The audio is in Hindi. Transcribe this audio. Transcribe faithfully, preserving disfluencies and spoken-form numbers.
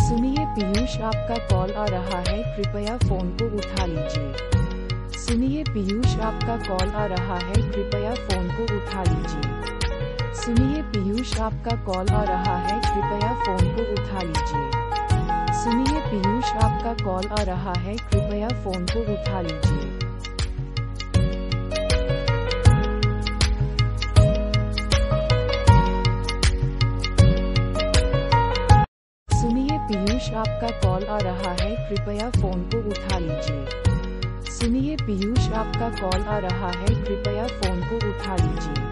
सुनिए पीयूष आपका कॉल आ रहा है, कृपया फोन को उठा लीजिए। सुनिए पीयूष आपका कॉल आ रहा है, कृपया फोन को उठा लीजिए। सुनिए पीयूष आपका कॉल आ रहा है, कृपया फोन को उठा लीजिए। सुनिए पीयूष आपका कॉल आ रहा है, कृपया फोन को उठा लीजिए। सुनिए पीयूष आपका कॉल आ रहा है, कृपया फोन को उठा लीजिए। सुनिए पीयूष आपका कॉल आ रहा है, कृपया फोन को उठा लीजिए।